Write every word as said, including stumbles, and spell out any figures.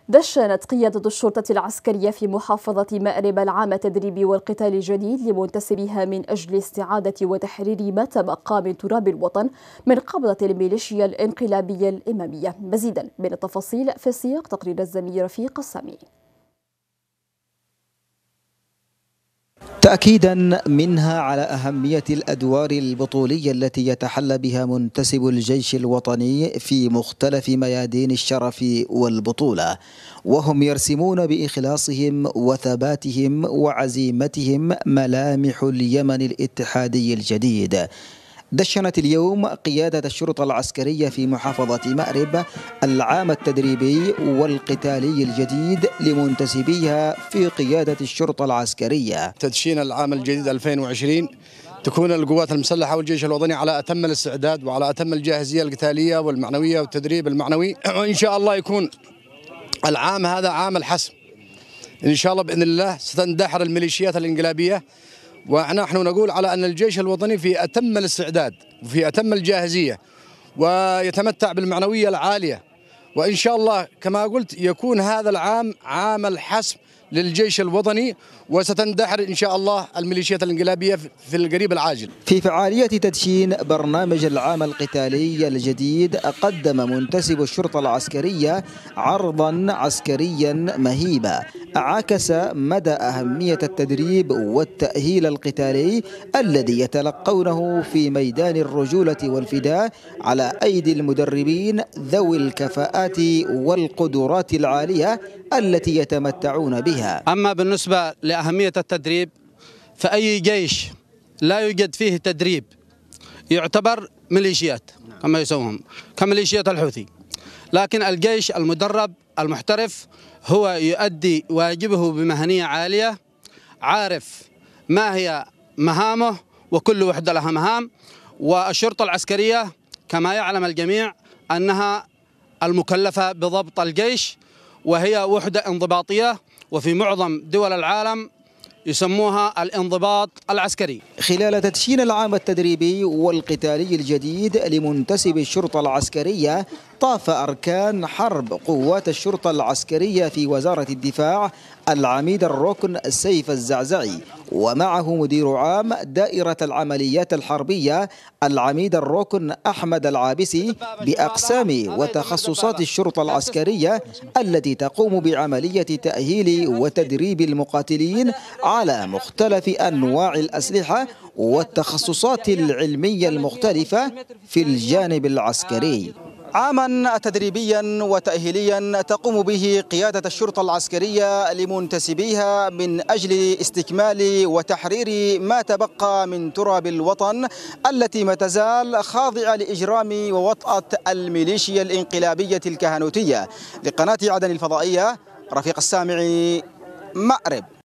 دشنت قيادة الشرطة العسكرية في محافظة مأرب العام التدريبي والقتال الجديد لمنتسبيها من أجل استعادة وتحرير ما تبقى من تراب الوطن من قبضة الميليشيا الانقلابية الإمامية. مزيدا من التفاصيل في سياق تقرير الزميل رفيق السامي. تأكيدا منها على أهمية الأدوار البطولية التي يتحلى بها منتسب الجيش الوطني في مختلف ميادين الشرف والبطولة، وهم يرسمون بإخلاصهم وثباتهم وعزيمتهم ملامح اليمن الاتحادي الجديد. دشنت اليوم قيادة الشرطة العسكرية في محافظة مأرب العام التدريبي والقتالي الجديد لمنتسبيها في قيادة الشرطة العسكرية. تدشين العام الجديد ألفين وعشرين تكون القوات المسلحة والجيش الوطني على أتم الاستعداد وعلى أتم الجاهزية القتالية والمعنوية والتدريب المعنوي، وإن شاء الله يكون العام هذا عام الحسم. إن شاء الله بإذن الله ستندحر الميليشيات الانقلابية، ونحن نقول على أن الجيش الوطني في أتم الاستعداد وفي أتم الجاهزية ويتمتع بالمعنوية العالية، وإن شاء الله كما قلت يكون هذا العام عام الحسم للجيش الوطني، وستندحر إن شاء الله الميليشيات الانقلابية في القريب العاجل. في فعالية تدشين برنامج العام القتالي الجديد قدم منتسب الشرطة العسكرية عرضا عسكريا مهيبا عكس مدى أهمية التدريب والتأهيل القتالي الذي يتلقونه في ميدان الرجولة والفداء على أيدي المدربين ذوي الكفاءات والقدرات العالية التي يتمتعون بها. أما بالنسبة لأهمية التدريب، فأي جيش لا يوجد فيه تدريب يعتبر ميليشيات كما يسموهم كميليشيات الحوثي، لكن الجيش المدرب المحترف هو يؤدي واجبه بمهنية عالية، عارف ما هي مهامه وكل وحدة لها مهام. والشرطة العسكرية كما يعلم الجميع أنها المكلفة بضبط الجيش، وهي وحدة انضباطية، وفي معظم دول العالم يسموها الانضباط العسكري. خلال تدشين العام التدريبي والقتالي الجديد لمنتسب الشرطة العسكرية، طاف أركان حرب قوات الشرطة العسكرية في وزارة الدفاع العميد الركن سيف الزعزعي، ومعه مدير عام دائرة العمليات الحربية العميد الركن أحمد العابسي بأقسام وتخصصات الشرطة العسكرية التي تقوم بعملية تأهيل وتدريب المقاتلين على مختلف أنواع الأسلحة والتخصصات العلمية المختلفة في الجانب العسكري. عاما تدريبيا وتأهيليا تقوم به قيادة الشرطة العسكرية لمنتسبيها من أجل استكمال وتحرير ما تبقى من تراب الوطن التي ما تزال خاضعة لإجرام ووطأة الميليشيا الانقلابية الكهنوتية. لقناة عدن الفضائية، رفيق السامعي، مأرب.